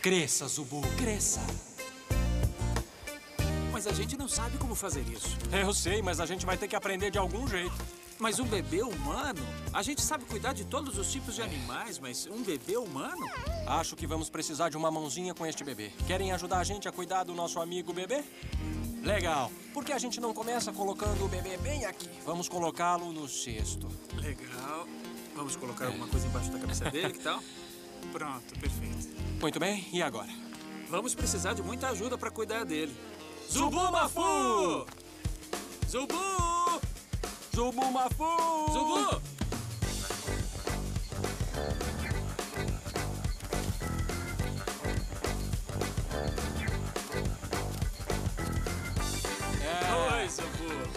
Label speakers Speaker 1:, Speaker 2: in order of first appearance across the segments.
Speaker 1: Cresça, Zubu, cresça.
Speaker 2: Mas a gente não sabe como fazer isso.
Speaker 1: Eu sei, mas a gente vai ter que aprender de algum jeito.
Speaker 2: Mas um bebê humano? A gente sabe cuidar de todos os tipos de animais, mas um bebê humano?
Speaker 1: Acho que vamos precisar de uma mãozinha com este bebê. Querem ajudar a gente a cuidar do nosso amigo bebê? Legal. Por que a gente não começa colocando o bebê bem aqui? Vamos colocá-lo no cesto.
Speaker 2: Legal. Vamos colocar alguma coisa embaixo da cabeça dele, que tal? Pronto, perfeito.
Speaker 1: Muito bem, e agora?
Speaker 2: Vamos precisar de muita ajuda para cuidar dele. Zubu Mafu! Zubu!
Speaker 1: Zubu Mafu!
Speaker 2: Zubu! Oi, Zubu.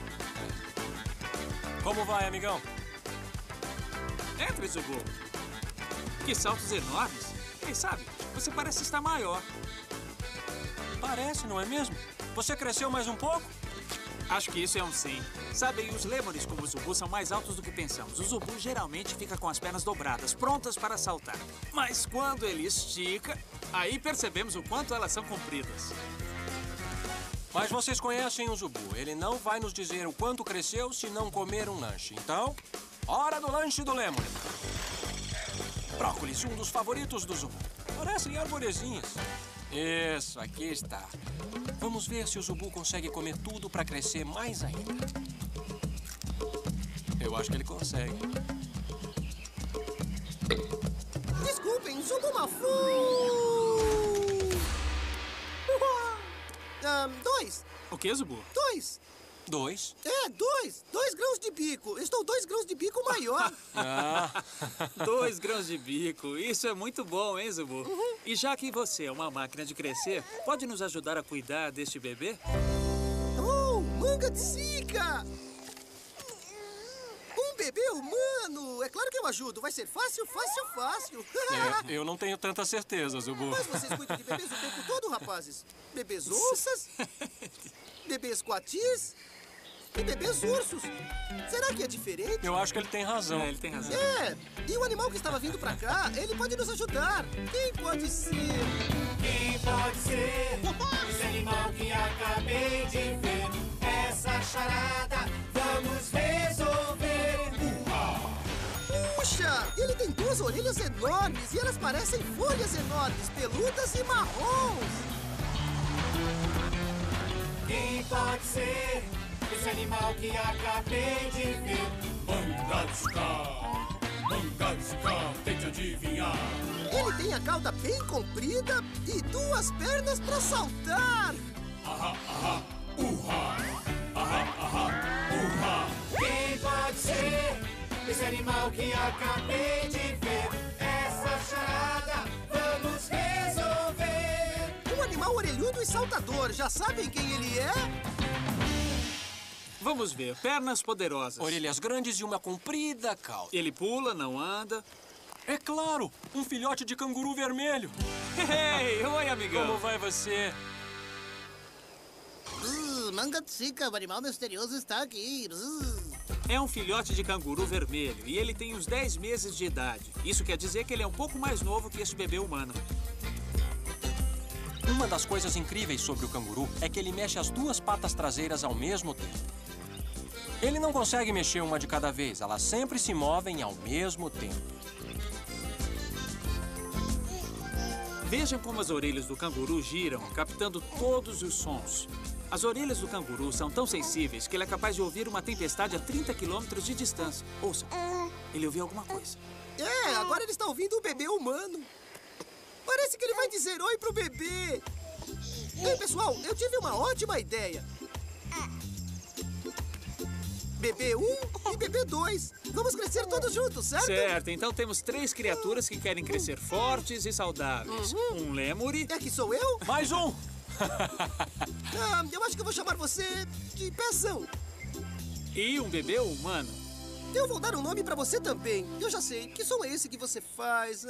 Speaker 1: Como vai, amigão?
Speaker 2: Entre, Zubu. Que saltos enormes. Quem sabe, você parece estar maior.
Speaker 1: Parece, não é mesmo? Você cresceu mais um pouco?
Speaker 2: Acho que isso é um sim. Sabe, os lêmures como o Zubu são mais altos do que pensamos. O Zubu geralmente fica com as pernas dobradas, prontas para saltar. Mas quando ele estica, aí percebemos o quanto elas são compridas.
Speaker 1: Mas vocês conhecem o Zubu. Ele não vai nos dizer o quanto cresceu se não comer um lanche. Então, hora do lanche do Lemur. Brócolis, um dos favoritos do Zubu. Parecem arvorezinhas. Isso, aqui está. Vamos ver se o Zubu consegue comer tudo para crescer mais ainda. Eu acho que ele consegue.
Speaker 3: Desculpem, Zubu Mafu! 2.
Speaker 2: O que, Zubu?
Speaker 3: 2.
Speaker 1: 2.
Speaker 3: 2. 2 grãos de bico. Estou 2 grãos de bico maior.
Speaker 2: 2 grãos de bico. Isso é muito bom, hein, Zubu? E já que você é uma máquina de crescer, pode nos ajudar a cuidar deste bebê?
Speaker 3: Oh, manga de sica! Um bebê humano! É claro que eu ajudo. Vai ser fácil, fácil, fácil.
Speaker 1: Eu não tenho tanta certeza, Zubu.
Speaker 3: Mas vocês cuidam de bebês o tempo todo, rapazes. Bebês onças, bebês coatis e bebês ursos. Será que é diferente?
Speaker 1: Eu acho que ele tem razão.
Speaker 2: Ele tem razão.
Speaker 3: E o animal que estava vindo pra cá, ele pode nos ajudar. Quem pode ser?
Speaker 4: Quem pode ser esse animal que acabei de ver? Essa charada vamos resolver.
Speaker 3: Puxa, ele tem 2 orelhas enormes e elas parecem folhas enormes, peludas e marrons.
Speaker 4: Quem pode ser esse animal que acabei de ver? Mangabisca, tente adivinhar.
Speaker 3: Ele tem a cauda bem comprida e 2 pernas pra saltar.
Speaker 4: Quem pode ser esse animal que acabei de ver? Essa charada vamos resolver.
Speaker 3: Um animal orelhudo e saltador. Já sabem quem ele é?
Speaker 2: Vamos ver. Pernas poderosas.
Speaker 1: Orelhas grandes e uma comprida cauda.
Speaker 2: Ele pula, não anda.
Speaker 1: É claro, um filhote de canguru vermelho.
Speaker 2: Hey, oi, amigão.
Speaker 1: Como vai você?
Speaker 3: Manga de sica, o animal misterioso está aqui.
Speaker 2: É um filhote de canguru vermelho e ele tem uns 10 meses de idade. Isso quer dizer que ele é um pouco mais novo que este bebê humano.
Speaker 1: Uma das coisas incríveis sobre o canguru é que ele mexe as 2 patas traseiras ao mesmo tempo. Ele não consegue mexer uma de cada vez, elas sempre se movem ao mesmo tempo.
Speaker 2: Vejam como as orelhas do canguru giram, captando todos os sons. As orelhas do canguru são tão sensíveis que ele é capaz de ouvir uma tempestade a 30 quilômetros de distância. Ouça, ele ouviu alguma coisa.
Speaker 3: Agora ele está ouvindo o bebê humano. Parece que ele vai dizer oi pro bebê. Ei, pessoal, eu tive uma ótima ideia. Bebê 1 e bebê 2. Vamos crescer todos juntos, certo?
Speaker 2: Certo, então temos 3 criaturas que querem crescer fortes e saudáveis. Um lêmure.
Speaker 3: É que sou eu?
Speaker 1: Mais um!
Speaker 3: Eu acho que eu vou chamar você de Pezão.
Speaker 2: E um bebê humano.
Speaker 3: Eu vou dar um nome pra você também. Eu já sei. Que som é esse que você faz?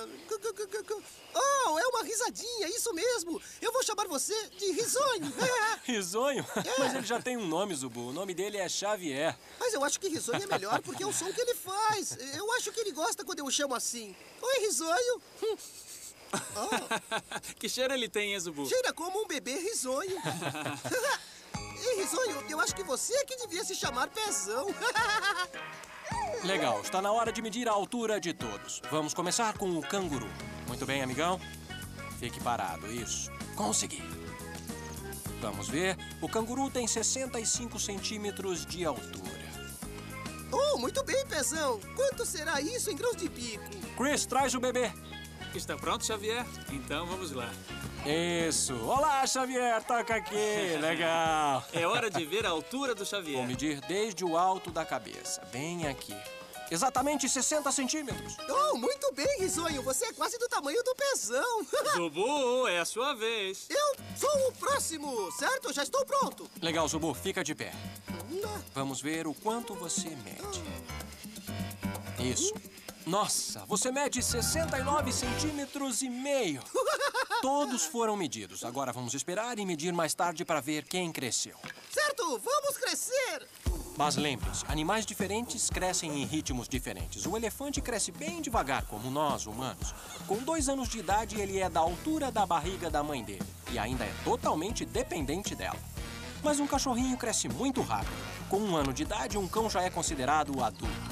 Speaker 3: Oh, é uma risadinha, isso mesmo. Eu vou chamar você de Risonho.
Speaker 1: Risonho? Mas ele já tem um nome, Zubu. O nome dele é Xavier.
Speaker 3: Mas eu acho que Risonho é melhor porque é o som que ele faz. Eu acho que ele gosta quando eu o chamo assim. Oi, Risonho.
Speaker 2: Que cheiro ele tem, hein, Zubu?
Speaker 3: Cheira como um bebê risonho. Ei, risonho, eu acho que você é que devia se chamar Pezão.
Speaker 1: Legal, está na hora de medir a altura de todos. Vamos começar com o canguru. Muito bem, amigão. Fique parado, isso. Consegui. Vamos ver. O canguru tem 65 centímetros de altura.
Speaker 3: Oh, muito bem, Pezão. Quanto será isso em grãos de bico?
Speaker 1: Chris, traz o bebê.
Speaker 2: Está pronto, Xavier? Então vamos lá.
Speaker 1: Isso. Olá, Xavier, toca aqui. Legal.
Speaker 2: É hora de ver a altura do
Speaker 1: Vou
Speaker 2: Xavier.
Speaker 1: medir desde o alto da cabeça, bem aqui. Exatamente 60 centímetros.
Speaker 3: Oh, muito bem, risonho. Você é quase do tamanho do Pezão.
Speaker 2: Zubu, é a sua vez.
Speaker 3: Eu sou o próximo, certo? Já estou pronto.
Speaker 1: Legal, Zubu, fica de pé. Vamos ver o quanto você mede. Isso. Nossa, você mede 69 centímetros e meio. Todos foram medidos. Agora vamos esperar e medir mais tarde para ver quem cresceu.
Speaker 3: Certo, vamos crescer.
Speaker 1: Mas lembre-se, animais diferentes crescem em ritmos diferentes. O elefante cresce bem devagar, como nós, humanos. Com 2 anos de idade, ele é da altura da barriga da mãe dele. E ainda é totalmente dependente dela. Mas um cachorrinho cresce muito rápido. Com 1 ano de idade, um cão já é considerado adulto.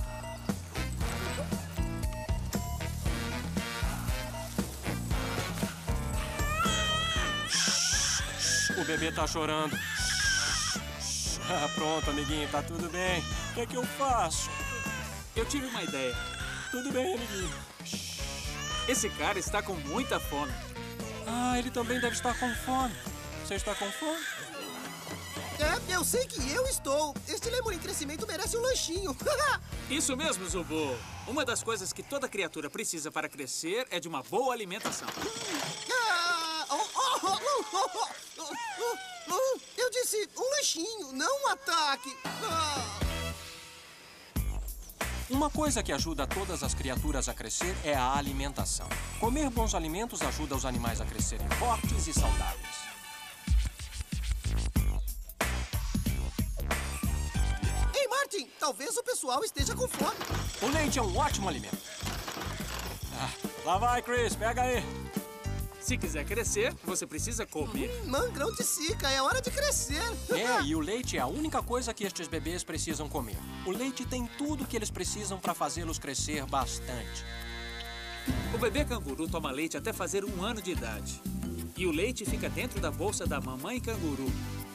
Speaker 1: O bebê tá chorando. Ah, pronto, amiguinho, tá tudo bem. O que eu faço?
Speaker 2: Eu tive uma ideia.
Speaker 1: Tudo bem, amiguinho.
Speaker 2: Esse cara está com muita fome.
Speaker 1: Ah, ele também deve estar com fome. Você está com fome?
Speaker 3: É, eu sei que eu estou. Este lemur em crescimento merece um lanchinho.
Speaker 2: Isso mesmo, Zubu. Uma das coisas que toda criatura precisa para crescer é de uma boa alimentação.
Speaker 3: Eu disse um lanchinho, não um ataque.
Speaker 1: Uma coisa que ajuda todas as criaturas a crescer é a alimentação. Comer bons alimentos ajuda os animais a crescerem fortes e saudáveis.
Speaker 3: Ei, Martin, talvez o pessoal esteja com fome.
Speaker 1: O leite é um ótimo alimento. Lá vai, Chris, pega aí.
Speaker 2: Se quiser crescer, você precisa comer.
Speaker 3: Grão de sica, é hora de crescer.
Speaker 1: É, e o leite é a única coisa que estes bebês precisam comer. O leite tem tudo que eles precisam para fazê-los crescer bastante.
Speaker 2: O bebê canguru toma leite até fazer 1 ano de idade. E o leite fica dentro da bolsa da mamãe canguru.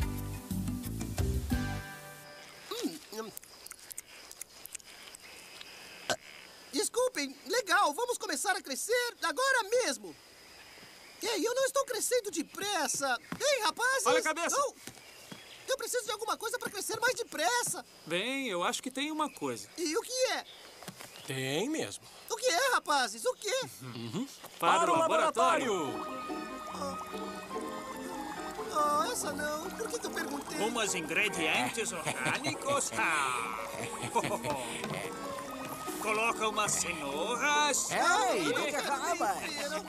Speaker 3: Desculpem, legal, vamos começar a crescer agora mesmo. Ei, eu não estou crescendo depressa. Ei, rapazes!
Speaker 2: Olha a cabeça!
Speaker 3: Não. Eu preciso de alguma coisa para crescer mais depressa.
Speaker 2: Bem, eu acho que tem uma coisa.
Speaker 3: E o que é?
Speaker 1: Tem mesmo.
Speaker 3: O que é, rapazes? O quê?
Speaker 2: Para o laboratório!
Speaker 3: Oh, essa não. Por que eu perguntei?
Speaker 2: Umas ingredientes orgânicos. Coloca umas cenouras.
Speaker 1: Ei,
Speaker 3: Eu
Speaker 1: não
Speaker 3: quero
Speaker 1: acaba.
Speaker 3: tempero.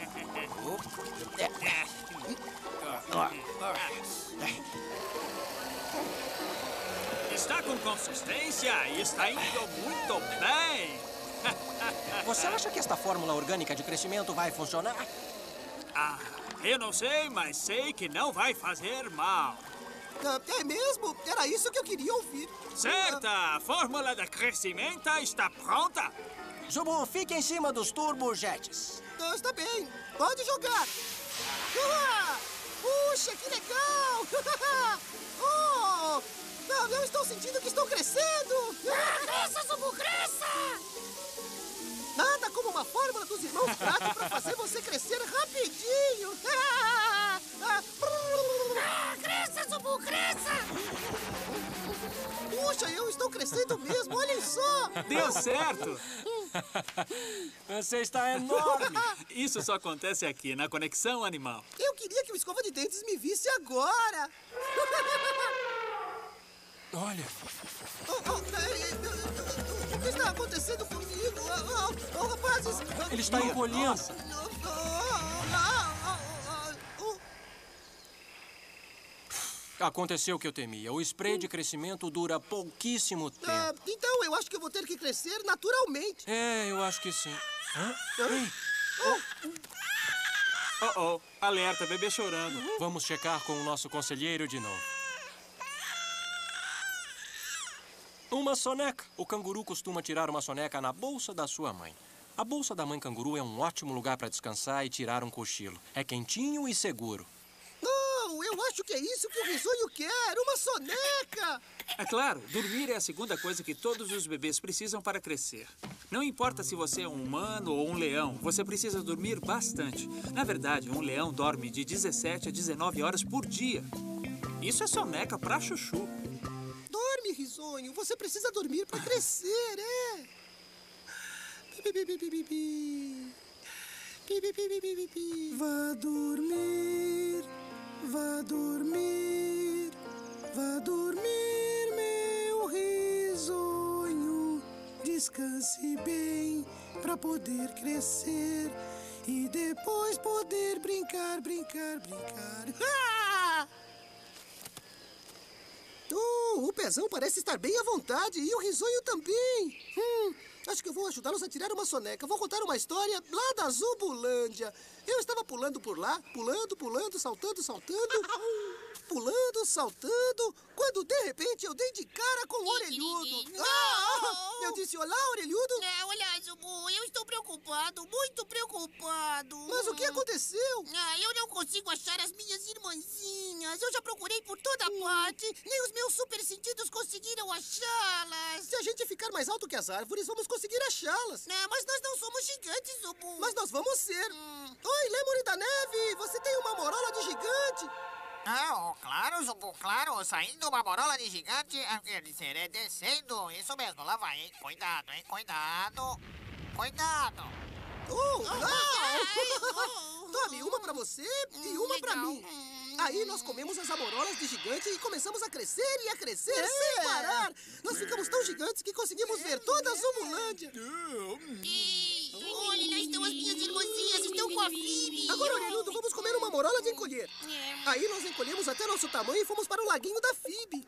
Speaker 2: Está com consistência e está indo muito bem.
Speaker 1: Você acha que esta fórmula orgânica de crescimento vai funcionar?
Speaker 2: Ah, eu não sei, mas sei que não vai fazer mal.
Speaker 3: É mesmo? Era isso que eu queria ouvir.
Speaker 2: Certa! A fórmula de crescimento está pronta.
Speaker 1: Zubu, fique em cima dos turbojets.
Speaker 3: Está bem. Pode jogar. Puxa, que legal! Oh, eu estou sentindo que estou crescendo! Cresça, Zubu, cresça! Nada como uma fórmula dos irmãos Prato para fazer você crescer rapidinho! Cresça, Zubu, cresça! Puxa, eu estou crescendo mesmo, olhem só!
Speaker 2: Deu certo!
Speaker 1: Você está enorme.
Speaker 2: Isso só acontece aqui, na Conexão Animal.
Speaker 3: Eu queria que o escova de dentes me visse agora!
Speaker 1: Olha,
Speaker 3: O que está acontecendo comigo? Rapazes!
Speaker 1: ele está encolhendo. Aconteceu o que eu temia. O spray de crescimento dura pouquíssimo tempo.
Speaker 3: Então, eu acho que eu vou ter que crescer naturalmente.
Speaker 1: É, eu acho que sim. Hã? Ei,
Speaker 2: Oh, alerta, bebê chorando.
Speaker 1: Vamos checar com o nosso conselheiro de novo. Uma soneca. O canguru costuma tirar uma soneca na bolsa da sua mãe. A bolsa da mãe canguru é um ótimo lugar para descansar e tirar um cochilo. É quentinho e seguro.
Speaker 3: Não, eu acho que é isso que o risonho quer, uma soneca!
Speaker 2: É claro, dormir é a segunda coisa que todos os bebês precisam para crescer. Não importa se você é um humano ou um leão, você precisa dormir bastante. Na verdade, um leão dorme de 17 a 19 horas por dia. Isso é soneca pra chuchu.
Speaker 3: Dorme, risonho, você precisa dormir para crescer, é? Vá dormir, vá dormir, vá dormir, meu risonho. Descanse bem para poder crescer e depois poder brincar, brincar, brincar. Ah! O Pezão parece estar bem à vontade e o risonho também. Acho que eu vou ajudá-los a tirar uma soneca. Vou contar uma história lá da Zubulândia. Eu estava pulando por lá, pulando, saltando, pulando, saltando, quando de repente eu dei de cara com o orelhudo. Eu disse, olá, orelhudo.
Speaker 5: Olha, Zubu, eu estou preocupado, muito preocupado.
Speaker 3: Mas o que aconteceu?
Speaker 5: Eu não consigo achar as minhas irmãzinhas. Eu já procurei por toda parte, nem os meus super sentidos conseguiram achá-las.
Speaker 3: Se a gente ficar mais alto que as árvores, vamos conseguir achá-las.
Speaker 5: Mas nós não somos gigantes, Zubu.
Speaker 3: Mas nós vamos ser. Oi, Lemuri da Neve, você tem uma morola de gigante.
Speaker 6: Claro, Zubu, claro. Saindo uma morola de gigante, quer dizer, é descendo. Isso mesmo, lá vai, hein? Cuidado, hein? Cuidado. Cuidado.
Speaker 3: Tome uma pra você e uma pra mim. Aí nós comemos as amorolas de gigante e começamos a crescer e a crescer sem parar. Nós ficamos tão gigantes que conseguimos ver toda a Zubulândia.
Speaker 5: Olha, lá estão as minhas irmãzinhas, estão com a Phoebe.
Speaker 3: Agora, orelhudo, vamos comer uma morola de encolher. Aí nós encolhemos até nosso tamanho e fomos para o laguinho da Phoebe.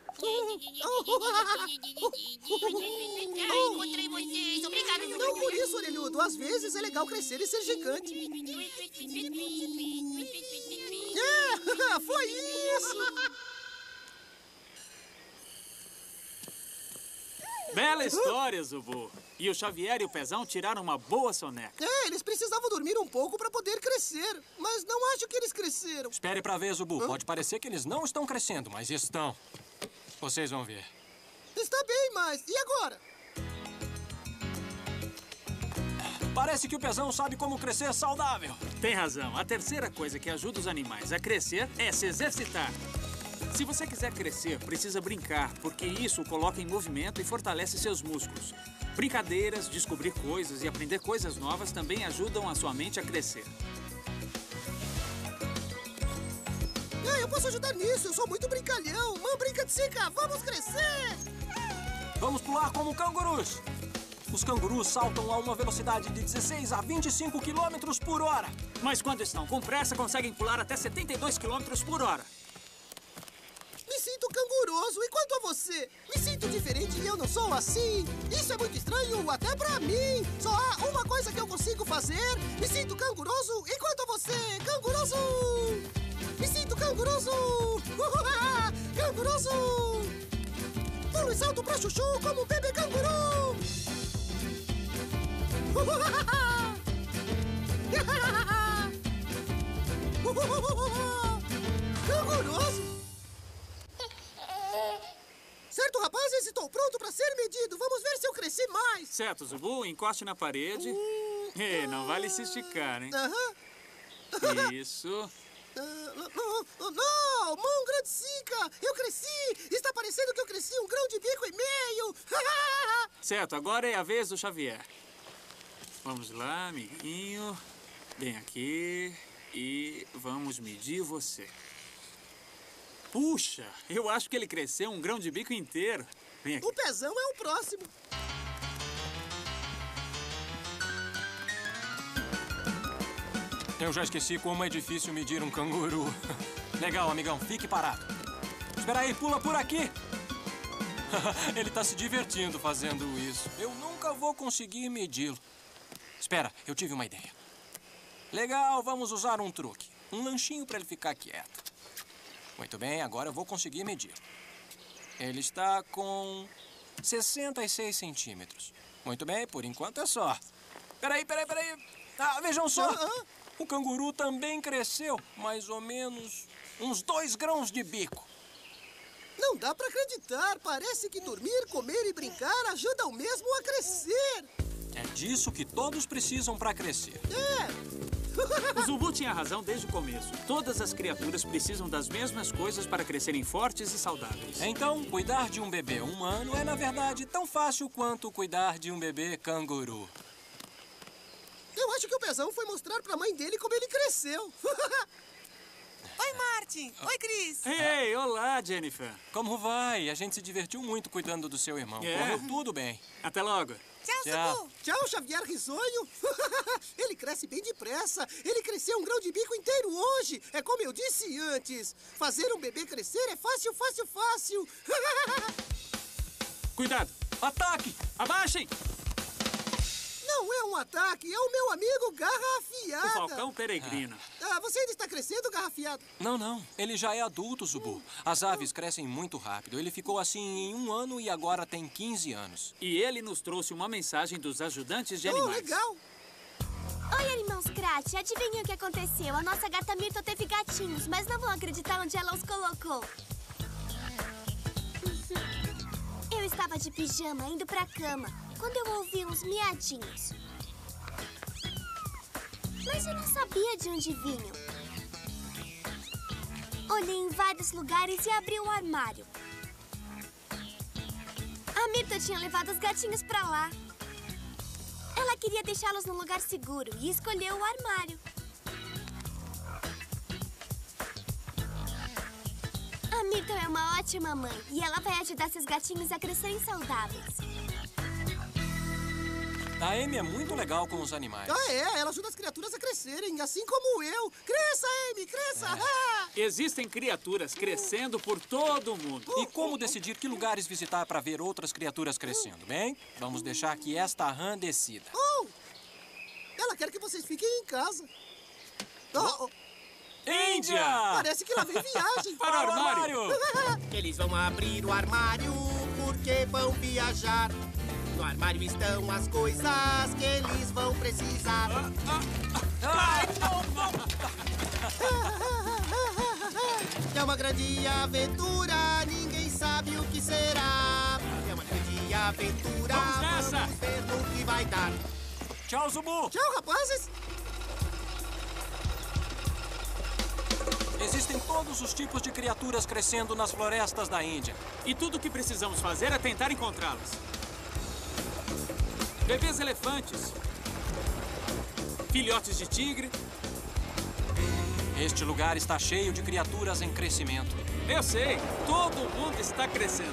Speaker 5: Encontrei vocês, obrigado, Zubu.
Speaker 3: Não por isso, orelhudo. Às vezes é legal crescer e ser gigante. Foi isso!
Speaker 2: Bela história, Zubu. E o Xavier e o Pezão tiraram uma boa soneca.
Speaker 3: Eles precisavam dormir um pouco para poder crescer. Mas não acho que eles cresceram.
Speaker 1: Espere pra ver, Zubu. Pode parecer que eles não estão crescendo, mas estão. Vocês vão ver.
Speaker 3: Está bem, mas e agora?
Speaker 1: Parece que o Pezão sabe como crescer saudável.
Speaker 2: Tem razão. A terceira coisa que ajuda os animais a crescer é se exercitar. Se você quiser crescer, precisa brincar, porque isso o coloca em movimento e fortalece seus músculos. Brincadeiras, descobrir coisas e aprender coisas novas também ajudam a sua mente a crescer.
Speaker 3: Eu posso ajudar nisso, eu sou muito brincalhão. Mãe, brinca de sica, vamos crescer!
Speaker 1: Vamos pular como cangurus. Os cangurus saltam a uma velocidade de 16 a 25 km por hora.
Speaker 2: Mas quando estão com pressa, conseguem pular até 72 km por hora.
Speaker 3: Me sinto canguroso. E quanto a você? Me sinto diferente e eu não sou assim. Isso é muito estranho até pra mim. Só há uma coisa que eu consigo fazer. Me sinto canguroso. E quanto a você? Canguroso! Me sinto canguroso! Canguroso! Pulo e salto pra chuchu como um bebê canguru! Canguroso! Certo, rapazes, estou pronto para ser medido. Vamos ver se eu cresci mais.
Speaker 2: Certo, Zubu, encoste na parede. Não vale se esticar, hein? Isso.
Speaker 3: Não, mão grande sica! Eu cresci! Está parecendo que eu cresci um grão de bico e meio!
Speaker 2: Certo, agora é a vez do Xavier. Vamos lá, amiguinho. Vem aqui e vamos medir você. Puxa, eu acho que ele cresceu um grão de bico inteiro. Vem aqui.
Speaker 3: O Pezão é o próximo.
Speaker 1: Eu já esqueci como é difícil medir um canguru. Legal, amigão, fique parado. Espera aí, pula por aqui. Ele tá se divertindo fazendo isso. Eu nunca vou conseguir medi-lo. Espera, eu tive uma ideia. Legal, vamos usar um truque. Um lanchinho para ele ficar quieto. Muito bem, agora eu vou conseguir medir. Ele está com 66 centímetros. Muito bem, por enquanto é só. Peraí. Ah, vejam só. O canguru também cresceu mais ou menos uns 2 grãos de bico.
Speaker 3: Não dá pra acreditar. Parece que dormir, comer e brincar ajudam mesmo a crescer.
Speaker 1: É disso que todos precisam para crescer.
Speaker 2: O Zubu tinha razão desde o começo. Todas as criaturas precisam das mesmas coisas para crescerem fortes e saudáveis.
Speaker 1: Então, cuidar de um bebê humano é, na verdade, tão fácil quanto cuidar de um bebê canguru.
Speaker 3: Eu acho que o Pezão foi mostrar pra mãe dele como ele cresceu.
Speaker 7: Oi, Martin. Oi, Chris.
Speaker 2: Ei, olá, Jennifer.
Speaker 1: Como vai? A gente se divertiu muito cuidando do seu irmão.
Speaker 2: É?
Speaker 1: Correu tudo bem.
Speaker 2: Até logo.
Speaker 7: Tchau, Zubu.
Speaker 3: Tchau, Xavier Risonho. Ele cresce bem depressa. Ele cresceu um grão de bico inteiro hoje. É como eu disse antes. Fazer um bebê crescer é fácil, fácil, fácil.
Speaker 2: Cuidado.
Speaker 1: Ataque!
Speaker 2: Abaixem!
Speaker 3: Não é um ataque, é o meu amigo Garra Afiada.
Speaker 2: O Falcão Peregrino.
Speaker 3: Você ainda está crescendo, Garra Afiada?
Speaker 1: Não. Ele já é adulto, Zubu. As aves crescem muito rápido. Ele ficou assim em 1 ano e agora tem 15 anos.
Speaker 2: E ele nos trouxe uma mensagem dos ajudantes de animais.
Speaker 3: Legal.
Speaker 8: Oi, irmãos Krat. Adivinha o que aconteceu? A nossa gata Myrtle teve gatinhos, mas não vão acreditar onde ela os colocou. Eu estava de pijama, indo pra cama, quando eu ouvi uns miadinhos. Mas eu não sabia de onde vinham. Olhei em vários lugares e abri o armário. A Myrtle tinha levado os gatinhos pra lá. Ela queria deixá-los num lugar seguro e escolheu o armário. A Myrtle é uma ótima mãe e ela vai ajudar seus gatinhos a crescerem saudáveis.
Speaker 1: A Amy é muito legal com os animais.
Speaker 3: Ela ajuda as criaturas a crescerem, assim como eu. Cresça, Amy, cresça!
Speaker 2: Existem criaturas crescendo por todo o mundo.
Speaker 1: E como decidir que lugares visitar para ver outras criaturas crescendo? Bem, vamos deixar que esta rã decida.
Speaker 3: Ela quer que vocês fiquem em casa.
Speaker 1: Índia!
Speaker 3: Parece que lá vem viagem.
Speaker 1: Para o armário!
Speaker 9: Eles vão abrir o armário porque vão viajar. No armário estão as coisas que eles vão precisar. É uma grande aventura, ninguém sabe o que será. É uma grande aventura,
Speaker 2: Vamos nessa!
Speaker 9: vamos ver no que vai dar.
Speaker 1: Tchau, Zubu!
Speaker 3: Tchau, rapazes.
Speaker 1: Existem todos os tipos de criaturas crescendo nas florestas da Índia.
Speaker 2: E tudo o que precisamos fazer é tentar encontrá-las. Bebês elefantes. Filhotes de tigre.
Speaker 1: Este lugar está cheio de criaturas em crescimento.
Speaker 2: Eu sei, todo mundo está crescendo.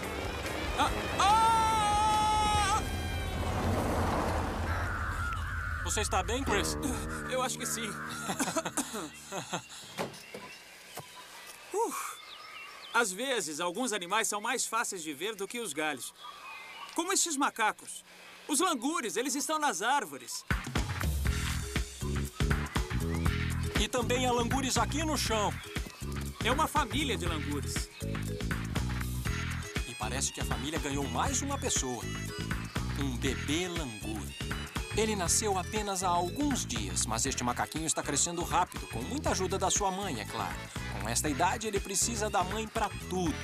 Speaker 1: Você está bem, Chris?
Speaker 2: Eu acho que sim. Às vezes, alguns animais são mais fáceis de ver do que os galhos. Como estes macacos. Os langures, eles estão nas árvores.
Speaker 1: E também há langures aqui no chão.
Speaker 2: É uma família de langures.
Speaker 1: E parece que a família ganhou mais uma pessoa. Um bebê langur. Ele nasceu apenas há alguns dias, mas este macaquinho está crescendo rápido, com muita ajuda da sua mãe, é claro. Com esta idade, ele precisa da mãe para tudo.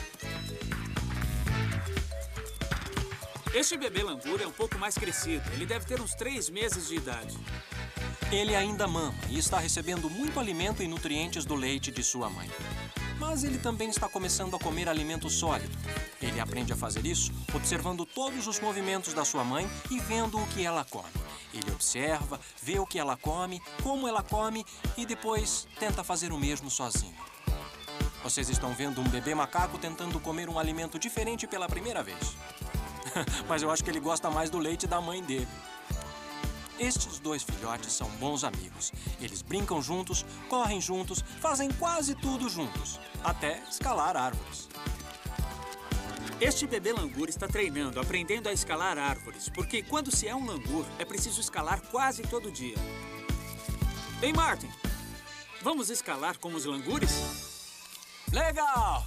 Speaker 2: Este bebê langur é um pouco mais crescido. Ele deve ter uns 3 meses de idade.
Speaker 1: Ele ainda mama e está recebendo muito alimento e nutrientes do leite de sua mãe. Mas ele também está começando a comer alimento sólido. Ele aprende a fazer isso observando todos os movimentos da sua mãe e vendo o que ela come. Ele observa, vê o que ela come, como ela come e depois tenta fazer o mesmo sozinho. Vocês estão vendo um bebê macaco tentando comer um alimento diferente pela primeira vez. Mas eu acho que ele gosta mais do leite da mãe dele. Estes 2 filhotes são bons amigos. Eles brincam juntos, correm juntos, fazem quase tudo juntos. Até escalar árvores.
Speaker 2: Este bebê langur está treinando, aprendendo a escalar árvores. Porque quando se é um langur, é preciso escalar quase todo dia. Ei, Martin, vamos escalar como os langures?
Speaker 1: Legal!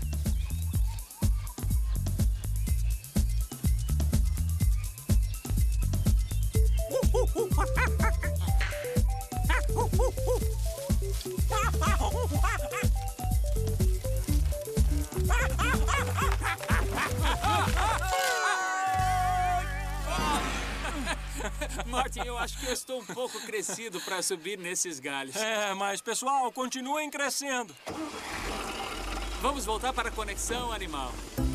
Speaker 2: Martin, eu acho que eu estou um pouco crescido para subir nesses galhos.
Speaker 1: É, mas pessoal, continuem crescendo.
Speaker 2: Vamos voltar para a conexão animal.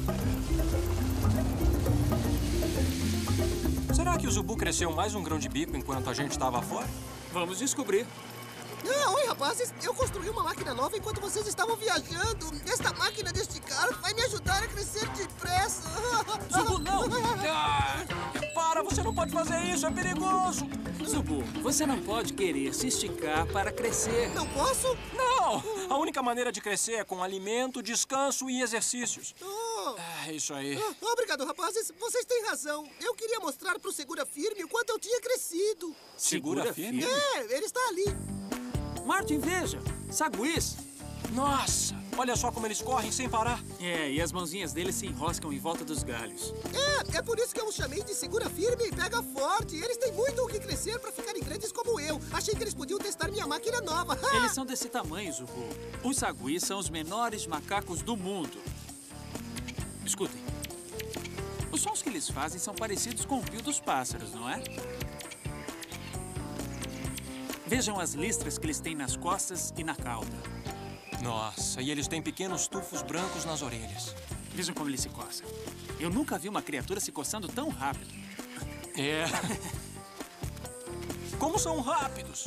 Speaker 1: Será que o Zubu cresceu mais um grão de bico enquanto a gente estava fora?
Speaker 2: Vamos descobrir.
Speaker 3: Oi, rapazes. Eu construí uma máquina nova enquanto vocês estavam viajando. Esta máquina deste cara vai me ajudar a crescer depressa.
Speaker 1: Zubu, não! Para, você não pode fazer isso, é perigoso!
Speaker 2: Zubu, você não pode querer se esticar para crescer.
Speaker 3: Não posso?
Speaker 1: Não! A única maneira de crescer é com alimento, descanso e exercícios. É isso aí.
Speaker 3: Obrigado, rapazes. Vocês têm razão. Eu queria mostrar pro Segura Firme o quanto eu tinha crescido.
Speaker 2: Segura firme?
Speaker 3: Ele está ali.
Speaker 2: Martin, veja. Saguis.
Speaker 1: Nossa! Olha só como eles correm sem parar.
Speaker 2: E as mãozinhas deles se enroscam em volta dos galhos.
Speaker 3: É por isso que eu os chamei de Segura Firme e Pega Forte. Eles têm muito o que crescer para ficarem grandes como eu. Achei que eles podiam testar minha máquina nova.
Speaker 2: Eles são desse tamanho, Zubu. Os saguis são os menores macacos do mundo. Escutem. Os sons que eles fazem são parecidos com o pio dos pássaros, não é? Vejam as listras que eles têm nas costas e na cauda.
Speaker 1: Nossa, e eles têm pequenos tufos brancos nas orelhas.
Speaker 2: Vejam como eles se coçam. Eu nunca vi uma criatura se coçando tão rápido.
Speaker 1: É. Como são rápidos!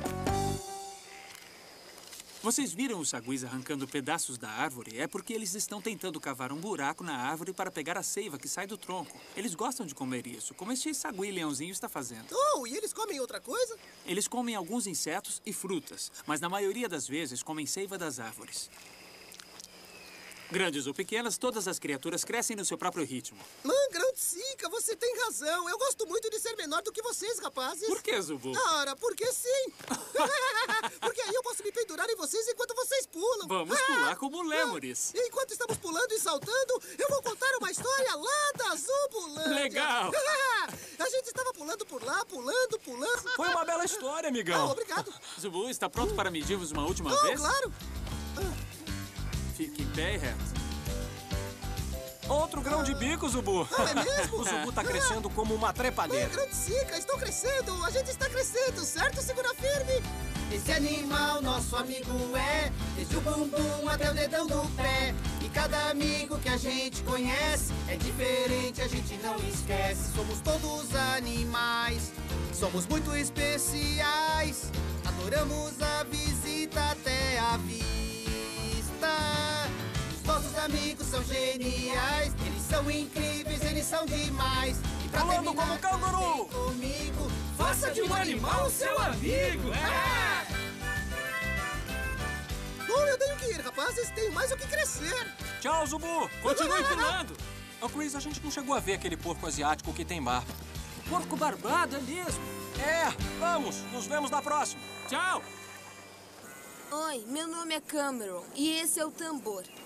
Speaker 2: Vocês viram os saguis arrancando pedaços da árvore? É porque eles estão tentando cavar um buraco na árvore para pegar a seiva que sai do tronco. Eles gostam de comer isso, como este sagui leãozinho está fazendo.
Speaker 3: E eles comem outra coisa?
Speaker 2: Eles comem alguns insetos e frutas, mas na maioria das vezes comem seiva das árvores. Grandes ou pequenas, todas as criaturas crescem no seu próprio ritmo.
Speaker 3: Grão de Sica, você tem razão. Eu gosto muito de ser menor do que vocês, rapazes.
Speaker 2: Por que, Zubu?
Speaker 3: Ora, porque sim. Porque aí eu posso me pendurar em vocês enquanto vocês pulam.
Speaker 2: Vamos pular como lêmures.
Speaker 3: Enquanto estamos pulando e saltando, eu vou contar uma história lá da Zubulândia.
Speaker 2: Legal.
Speaker 3: A gente estava pulando por lá, pulando.
Speaker 1: Foi uma bela história, amigão.
Speaker 3: Obrigado.
Speaker 2: Zubu, está pronto para medirmos uma última vez?
Speaker 3: Claro.
Speaker 2: Fique em pé e reto.
Speaker 1: Outro grão de bico, Zubu.
Speaker 3: É mesmo?
Speaker 1: O Zubu tá crescendo como uma trepadeira.
Speaker 3: Grão de Sica, estou crescendo. A gente está crescendo, certo? Segura firme. Esse animal nosso amigo é, desde o bumbum até o dedão do pé. E cada amigo que a gente conhece é diferente, a gente não esquece. Somos todos animais, somos muito especiais. Adoramos a visita até a vista. Os nossos amigos são geniais, eles são incríveis, eles são demais. E pra
Speaker 1: Pulando como canguru!
Speaker 3: Comigo, faça de um animal seu amigo. Bom, eu tenho que ir, rapazes. Tenho mais o que crescer.
Speaker 1: Tchau, Zubu.
Speaker 2: Continue pulando.
Speaker 1: Chris, a gente não chegou a ver aquele porco asiático que tem barba.
Speaker 2: Porco barbado, é mesmo?
Speaker 1: Vamos. Nos vemos na próxima.
Speaker 2: Tchau.
Speaker 10: Oi, meu nome é Cameron e esse é o tambor.